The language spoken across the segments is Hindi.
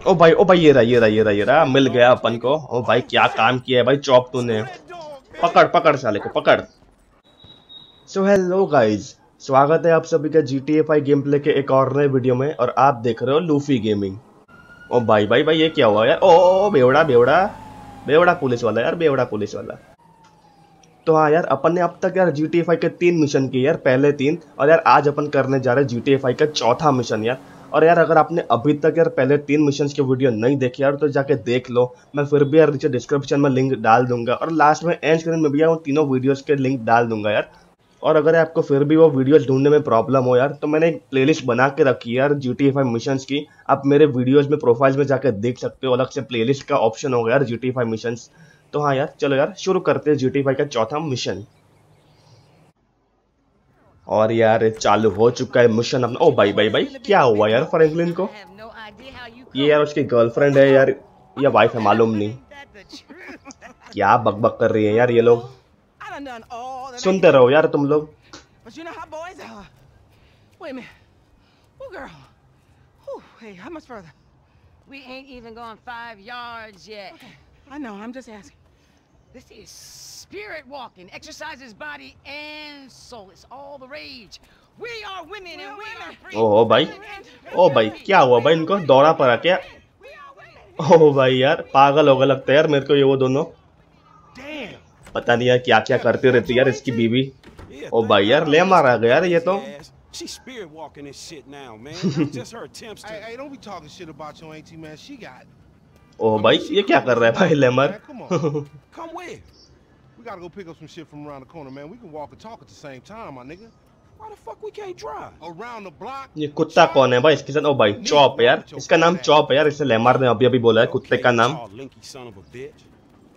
ओ भाई ये रहा मिल गया अपन को। ओ भाई क्या काम किया है भाई चॉप तूने। पकड़ पकड़ साले को पकड़। सो हेलो गाइज, स्वागत है आप सभी का GTA 5 गेम प्ले के एक और नए वीडियो में और आप देख रहे हो लूफी गेमिंग। ओ भाई भाई भाई ये क्या हुआ यार। ओ बेवड़ा बेवड़ा बेवड़ा पुलिस वाला यार, बेवड़ा पुलिस वाला। तो हाँ यार, अपन ने अब तक यार GTA 5 के 3 मिशन किए यार, पहले 3। और यार आज अपन करने जा रहे हैं GTA 5 का चौथा मिशन यार। और यार अगर आपने अभी तक यार पहले 3 मिशन के वीडियो नहीं देखे यार तो जाके देख लो। मैं फिर भी यार नीचे डिस्क्रिप्शन में लिंक डाल दूंगा और लास्ट में एंड स्क्रीन में भी यार उन तीनों वीडियोस के लिंक डाल दूंगा यार। और अगर आपको फिर भी वो वीडियोस ढूंढने में प्रॉब्लम हो यार तो मैंने एक प्लेलिस्ट बना के रखी है यार GTA 5 मिशंस की। आप मेरे वीडियोस में प्रोफाइल में जाकर देख सकते हो, अलग से प्लेलिस्ट का ऑप्शन होगा यार GTA 5 मिशंस। तो हाँ यार चलो यार शुरू करते हैं GTA 5 का चौथा मिशन। और यार चालू हो चुका है मिशन अपना। ओ भाई भाई भाई क्या हुआ यार फ्रैंकलिन को। ये यार उसकी गर्लफ्रेंड है यार या वाइफ है मालूम नहीं। क्या बकबक कर रही है यार ये लोग। सुनते रहो यार तुम लोग। We ain't even gone 5 yards yet. Okay, I know, I'm just asking. This is spirit walking. Exercises body and soul. It's all the rage. We are women and we are free. ओ भाई क्या हुआ भाई, इनको दौड़ा पड़ा क्या। ओ भाई यार पागल होगा लगता है यार मेरे को ये वो दोनों। पता नहीं यार क्या क्या करती रहती यार इसकी बीवी। ओ भाई यार ले मारा गया यार ये तो। She's spirit walking this shit now, man. That's just her attempts to. Hey, don't be talking shit about your auntie, man. She got it. ओ भाई ये क्या कर रहा है भाई Lamar. Come on. Come where? We gotta go pick up some shit from around the corner, man. We can walk and talk at the same time, my nigga. Why the fuck we can't drive? Around the block. ये कुत्ता कौन है भाई इसके साथ। ओ भाई चॉप है यार, इसका नाम चॉप है यार, इसे लेमर ने अभी अभी बोला है कुत्ते का नाम। Oh, Linky son of a bitch.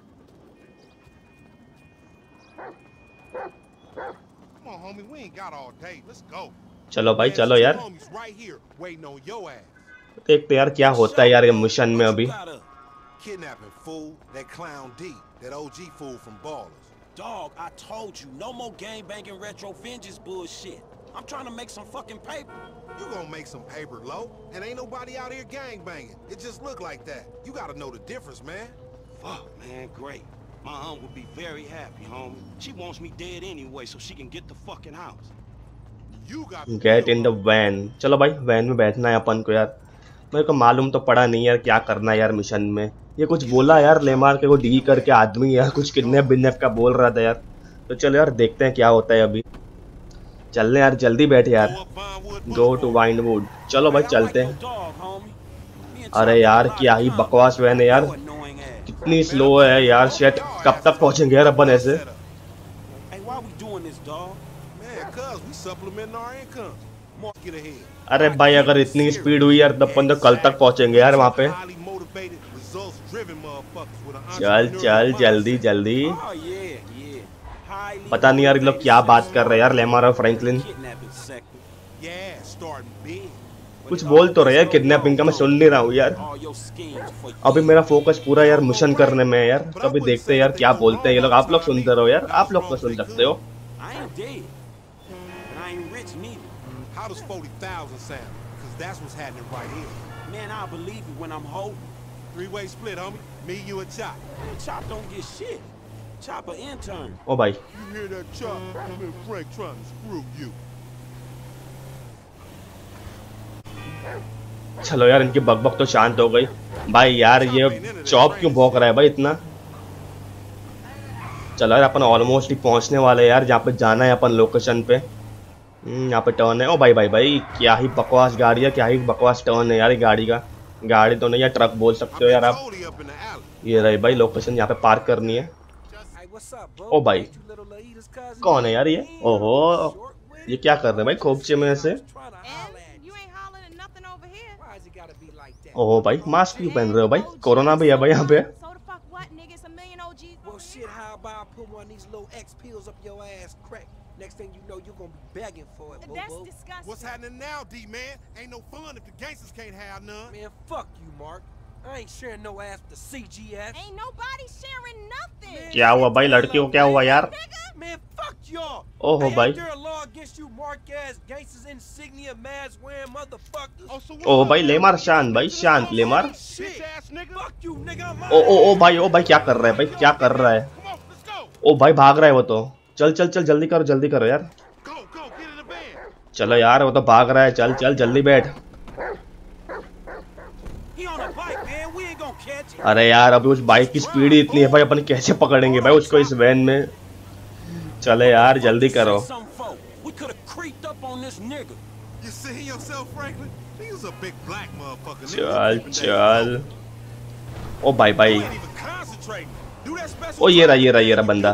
Come on, homie. We ain't got all day. Let's go. चलो भाई चलो यार Homies right here waiting on your ass. देखते यार क्या होता है यार ये मिशन में अभी। Kidnapping fool, that clown D, that OG fool from Ballers. Dog, I told you, no more gang banging retro vengeance bullshit. I'm trying to make some fucking paper. You gonna make some paper, low? And ain't nobody out here gang banging. It just look like that. You gotta know the difference, man. Fuck, man, great. My aunt would be very happy, homie. She wants me dead anyway so she can get the fucking house. You got get in the van. चलो भाई वैन में बैठना है अपन को यार। मेरे को मालूम तो पड़ा नहीं यार क्या करना है यार मिशन में। ये कुछ बोला यार लेमार के को डी करके आदमी यार कुछ किडनैप बिडनैप का बोल रहा था यार। तो चलो यार देखते हैं क्या होता है अभी। चलने यार जल्दी बैठ यार। Go to Vinewood. चलो भाई चलते हैं। अरे यार क्या ही बकवास वैन है यार, कितनी स्लो है यार। शेट कब तक पहुंचेंगे यार अपन ऐसे। Hey, why we doing this, dog? Man, cuz we supplementing our income. More get ahead. अरे भाई अगर इतनी स्पीड हुई यार तो अपन तो कल तक पहुंचेंगे यार वहाँ पे। Highly motivated, results-driven motherfuckers with an चल चल जल्दी जल्दी। Oh, yeah, yeah. Highly पता नहीं यार ये लोग क्या बात कर रहे हैं यार लेमार और Franklin. kidnapping sector. Yeah, starting big. कुछ बोल तो रहे यार किडनैपिंग का, मैं सुन नहीं रहा हूँ यार। All your schemes for अभी मेरा फोकस पूरा यार मिशन करने में है यार। तो अभी देखते हैं यार क्या बोलते हैं ये लोग। आप लोग सुनते रहो यार, आप लोग तो सुन सकते हो। I ain't dead. And I ain't rich neither. How does 40,000 sound? Because that's what's happening right here. Man, I'll believe it when I'm holding. Three-way split, homie. Me, you, and Chop. Man, Chop don't get shit. Chop a intern. ओ भाई You hear that, Chop? Me and Frank trying to screw you. चलो यार इनकी बकबक तो शांत हो गई। भाई यार ये चॉप क्यों भौंक रहा है भाई इतना। चलो यार अपन ऑलमोस्ट ही पहुंचने वाले हैं यार जहाँ पे जाना है अपन लोकेशन पे। यहाँ पे टर्न है। ओ भाई भाई भाई क्या ही बकवास गाड़ी है, क्या ही बकवास टर्न है यार ये गाड़ी का। गाड़ी तो नहीं यार ट्रक बोल सकते हो यार आप। Totally up in the alley. ये रही भाई लोकेशन, यहाँ पे पार्क करनी है। ओ भाई कौन है यार ये। ओहो ये क्या कर रहे हैं भाई खोपचे में ऐसे। ओहो भाई मास्क क्यों पहन रहे हो भाई, कोरोना भी है भाई यहाँ पे। Well, shit, how about I put one of these little X pills up your ass crack? Next thing you know, you're gonna be begging for it, boo-boo. What's happening now, D-man? Ain't no fun if the gangsters can't have none. Man, fuck you, Mark. I ain't sharing no ass with the CGF. Ain't nobody sharing nothing. क्या हुआ भाई, लड़की को क्या हुआ यार? Man, fuck y'all. ओहो Hey, भाई, ain't there a law against you mark-ass gangsters insignia mask wearing motherfuckers? ओहो भाई ले मार, शांत भाई, शांत ले मार। Shit ass nigga. Fuck you nigga. I'm ओ ओ ओ भाई क्या कर रहा है भाई, क्या कर रहा है? ओ भाई भाग रहा है वो तो। चल चल चल जल्दी करो यार। चलो यार वो तो भाग रहा है, चल चल जल्दी बैठ। He on a bike, man. We ain't gonna catch him. अरे यार अभी उस बाइक की स्पीड ही इतनी है भाई, अपन कैसे पकड़ेंगे भाई उसको इस वैन में? चले यार जल्दी करो। We could have creeped up on this nigga. You see yourself, Franklin? He was a big black motherfucker. चल चल। ओ भाई भाई, You ain't even concentrating. Do that special. ओ ये रहा बंदा।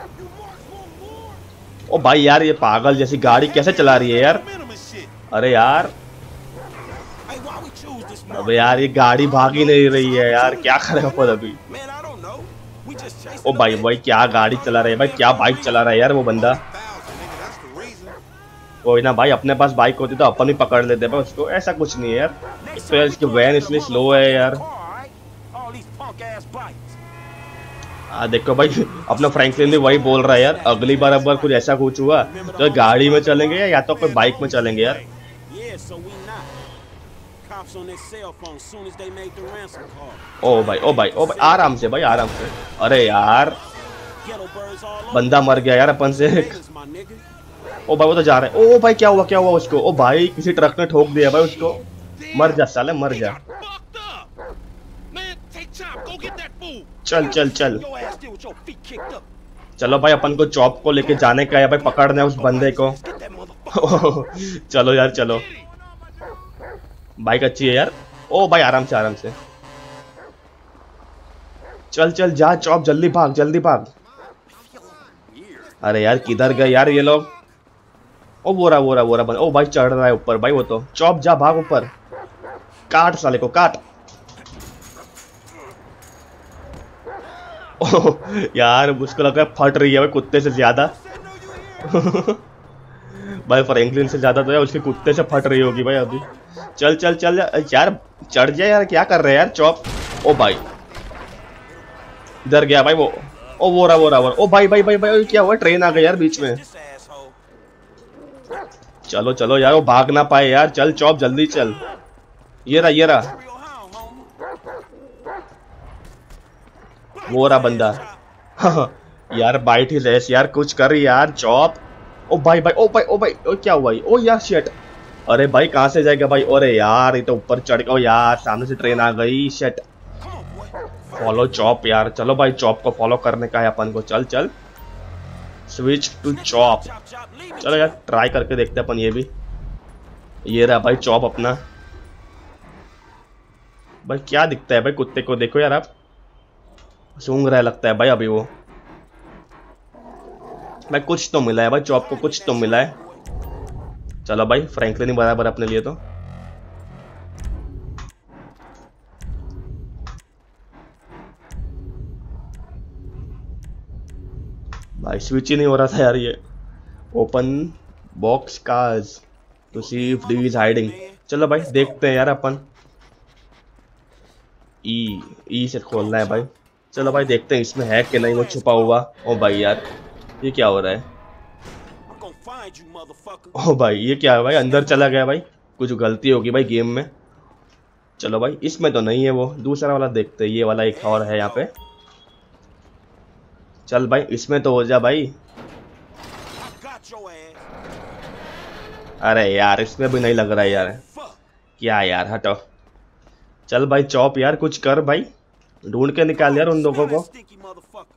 ओ भाई यार ये पागल जैसी गाड़ी कैसे चला रही है यार? Minimum shit. अरे यार, Hey, why we choose this अबे यार ये गाड़ी भाग ही नहीं रही है यार, क्या करें अपन अभी? Man, I don't know. We just chasing ओ भाई भाई क्या गाड़ी चला रहा है भाई, क्या बाइक चला रहा है यार वो बंदा। 1,000, nigga. That's the reason. कोई ना भाई, अपने पास बाइक होती तो अपन भी पकड़ लेते भाई उसको, ऐसा कुछ नहीं है यार। तो यार इसकी वैन इसलिए स्लो है यार। All these punk ass bikes. देखो भाई अपना फ्रैंकलिन भी वही बोल रहा है यार, अगली बार अगर कुछ ऐसा कुछ हुआ तो गाड़ी में चलेंगे या तो कोई बाइक में चलेंगे यार। Yeah, so we not. Cops on their cell phone soon as they made the ransom call. ओ भाई आराम से भाई, आराम से। अरे यार Ghetto birds all over. बंदा मर गया यार अपन से। Niggas, my nigga. ओ भाई वो तो जा रहा है। ओ भाई क्या हुआ उसको? ओ भाई किसी ट्रक ने ठोक दिया भाई उसको। मर जा साले, मर जा। Fucked up. Man, take time. Go get that fool. चल चल चल Your ass still with your feet kicked up. चलो भाई, अपन को चॉप को लेके जाने का है भाई, पकड़ना है उस बंदे को। Get that motherfucker. चलो यार चलो, बाइक अच्छी है यार। ओ भाई आराम से। चल चल जा चॉप, जल्दी भाग। अरे यार किधर गए यार ये लोग? ओ बोरा बन। ओ भाई चढ़ रहा है ऊपर भाई वो तो। चॉप जा, भाग ऊपर, काट साले को, काट। ओ यार उसको लगा फट रही है भाई कुत्ते से ज्यादा। भाई फ्रैंकलिन से ज्यादा तो यार उसके कुत्ते से फट रही होगी भाई अभी। चल यार, चढ़ जाए यार, क्या कर रहे हैं यार चॉप? ओ भाई इधर गया भाई वो। ओ बोरा। ओ भाई क्या हुआ? ट्रेन आ गई यार बीच में। This asshole. चलो यार वो भाग ना पाए यार। चल चॉप जल्दी चल। ये रहा Real hound, homie. वो रहा बंदा। यार बाइट ही रेस यार, कुछ कर यार चॉप। ओ भाई ओ क्या हुआ? ओ यार शिट। अरे भाई कहाँ से जाएगा भाई? अरे यार ये तो ऊपर चढ़ गया यार, सामने से ट्रेन आ गई। Shit. Come on, boy. Follow Chop यार। चलो भाई चॉप को फॉलो करने का है अपन को। चल switch to Chop. Chop, leave me. चलो यार ट्राई करके देखते हैं अपन ये भी। ये रहा भाई चॉप अपना। भाई क्या दिखता है भाई कुत्ते को? देखो यार आप, सूंघ रहा है लगता है भाई अभी वो। भाई कुछ तो मिला है भाई चॉप को, कुछ तो मिला है। चलो भाई फ्रैंकलिन ही बराबर अपने लिए तो। भाई स्विच ही नहीं हो रहा था यार ये। Open box cars to see if D is hiding. चलो भाई देखते हैं यार अपन। ई से खोलना है भाई। चलो भाई देखते हैं इसमें है कि नहीं वो छुपा हुआ। ओ भाई यार ये क्या हो रहा है? I'm gonna find you, motherfucker. ओ भाई ये क्या है भाई? अंदर चला गया भाई, कुछ गलती होगी भाई गेम में। चलो भाई इसमें तो नहीं है वो, दूसरा वाला देखते हैं। ये वाला एक और है यहाँ पे। चल भाई इसमें तो हो जा भाई। I got your ass. अरे यार इसमें भी नहीं लग रहा है यार। Fuck. क्या यार, हटो। चल भाई चॉप यार कुछ कर भाई, ढूंढ के निकाल यार उन लोगों को। Smell that stinky motherfucker.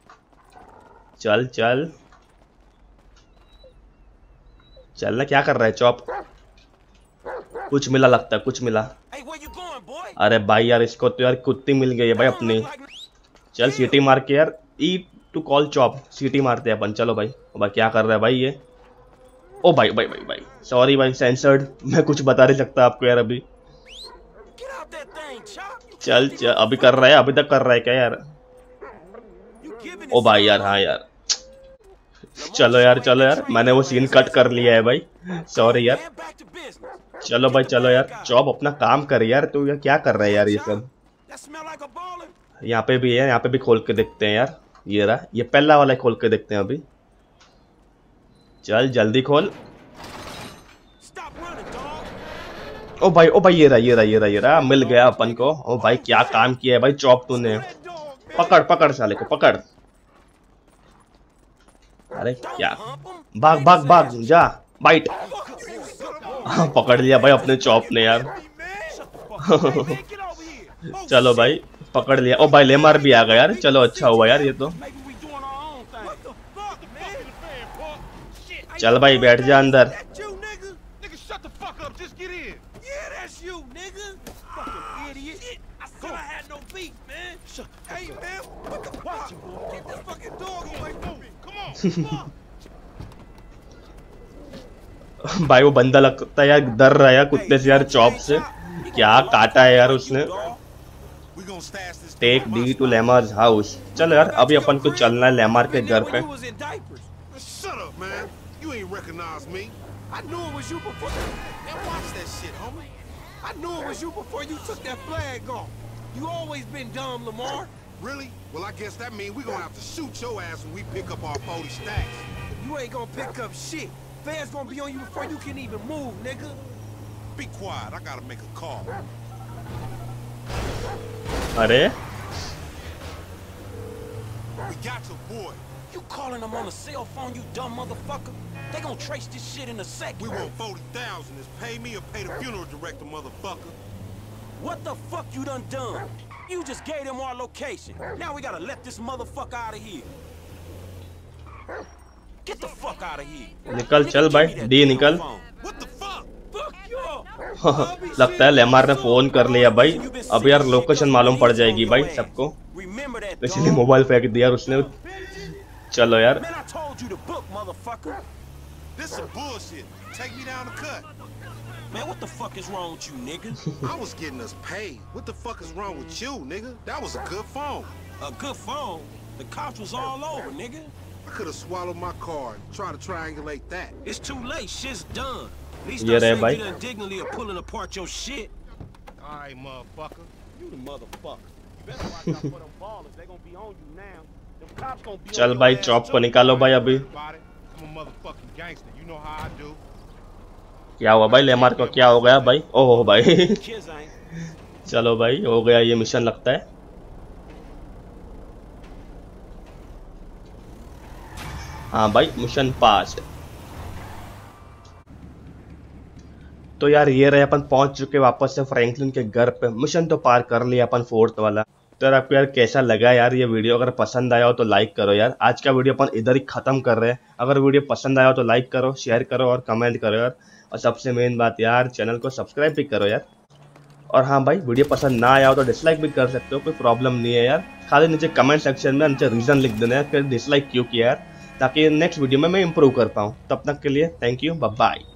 चल ना, क्या कर रहा है चॉप? कुछ मिला लगता है, कुछ मिला। Hey, where you going, boy? अरे भाई यार इसको तो यार कुत्ती मिल गई है भाई अपनी। चल सीटी मार के यार, ई टू कॉल चॉप, सीटी मारते हैं अपन। चलो भाई। भाई क्या कर रहा है भाई ये? ओ भाई सॉरी भाई, सेंसर्ड। मैं कुछ बता नहीं सकता आपको यार अभी। Get out that thing, Chop. चल अभी कर रहा है, अभी तक कर रहा है क्या यार? You giving ओ it भाई यार, हाँ यार। चलो यार मैंने वो सीन कट कर लिया है भाई, सॉरी यार। man, back to business. चलो यार चॉप अपना काम कर यार। तू यार क्या कर रहा है यार ये सब? That smell like a baller? यहाँ पे भी है, यहाँ पे भी खोल के देखते हैं यार। ये रहा, ये पहला वाला खोल के देखते हैं अभी। चल जल्दी खोल। Stop running, dog. ओ भाई ये रहा ये रहा ये रहा ये रहा, मिल गया अपन को। ओ भाई क्या काम किया है भाई चॉप तूने। पकड़ पकड़ साले को पकड़। अरे क्या, भाग भाग भाग जा, बाइट। पकड़ लिया भाई अपने चॉप ने यार। चलो भाई पकड़ लिया। ओ भाई लेमार भी आ गया यार, चलो अच्छा हुआ यार ये तो। Maybe we doing our own thing. What the fuck, man? चल भाई बैठ जा अंदर। That you, nigga? Nigga, shut the fuck up. Just get in. Yeah, that's you, nigga. Fucking idiot. I said I had no beef, man. Shut. Hey, man. What the fuck? Get this fucking dog away from me. Come on. भाई वो बंदा लगता है यार डर रहा है यार कुत्ते से यार, चॉप से। क्या काटा है यार उसने। We gonna stash this take D to Lamar's house. चलो यार अभी अपन को चलना है लेमार के घर पे। Shut up, man. You ain't recognize me. I knew it was you before. Man, watch that shit, homie. I knew it was you before you took that flag off. You always been dumb, Lamar. Really? Well, I guess that means we gonna have to shoot your ass when we pick up our 40 stacks. You ain't gonna pick up shit. Fans gonna be on you before you can even move, nigga. Be quiet. I gotta make a call. अरे We got your boy. You calling them on a cell phone, you dumb motherfucker? They gonna trace this shit in a second. We want 40,000. Is pay me or pay the funeral director, motherfucker. What the fuck you done? You just gave them our location. Now we gotta let this motherfucker out of here. Get the fuck out of here. निकल चल भाई, डी निकल। What the fuck? Fuck you. लगता है लेमार ने फोन कर लिया भाई। अब यार लोकेशन मालूम पड़ जाएगी भाई सबको, Remember that, इसलिए dog? मोबाइल फेंक दिया उसने। चलो यार Man, I told you to book, motherfucker. This some bullshit. Take me down the cut. Man, what the fuck is wrong with you, nigga? I was getting us paid. What the fuck is wrong with you, nigga? That was a good phone. A good phone? The cops was all over, nigga. I could have swallowed my card and tried to triangulate that. It's too late. Shit's done. At least Yeah, I saved bhai. you the indignity of pulling apart your shit. All right, motherfucker. You the motherfucker. You better watch out for them ballers. They gonna be on you now. Them cops gonna be चल on भाई your ass चॉप को too. निकालो भाई अभी। I'm a motherfucking gangster. You know how I do. क्या हुआ भाई लेमार को, क्या हो गया भाई? ओहो भाई Kids ain't. चलो भाई हो गया ये मिशन लगता है। हाँ भाई मिशन पास। तो यार ये रहे अपन पहुंच चुके वापस से फ्रैंकलिन के घर पे। मिशन तो पार कर लिया अपन 4th वाला। तो यार आपको यार कैसा लगा यार ये वीडियो? अगर पसंद आया हो तो लाइक करो यार। आज का वीडियो अपन इधर ही खत्म कर रहे हैं। अगर वीडियो पसंद आया हो तो लाइक करो, शेयर करो और कमेंट करो यार। और सबसे मेन बात यार चैनल को सब्सक्राइब भी करो यार। और हाँ भाई वीडियो पसंद ना आया हो तो डिसलाइक भी कर सकते हो, कोई प्रॉब्लम नहीं है यार। खाली नीचे कमेंट सेक्शन में नीचे रीजन लिख देना है कि डिसलाइक क्यों किया यार, ताकि नेक्स्ट वीडियो में मैं इंप्रूव कर पाऊँ। तब तक के लिए थैंक यू, बाय बाय।